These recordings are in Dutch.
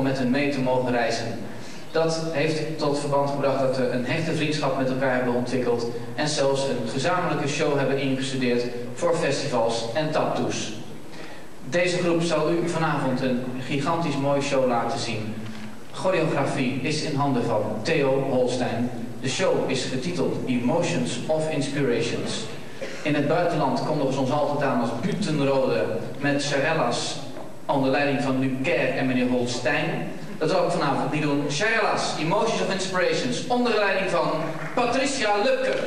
met hen mee te mogen reizen. Dat heeft tot verband gebracht dat we een hechte vriendschap met elkaar hebben ontwikkeld en zelfs een gezamenlijke show hebben ingestudeerd voor festivals en taptoes. Deze groep zal u vanavond een gigantisch mooie show laten zien. Choreografie is in handen van Theo Holstein. De show is getiteld Emotions of Inspirations. In het buitenland kondigen ze ons altijd aan als Butenrode met Charellas onder leiding van Luc Kerr en meneer Holstein. Dat zal ik vanavond niet doen. Charellas, Emotions of Inspirations, onder leiding van Patricia Lupke.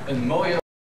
een mooie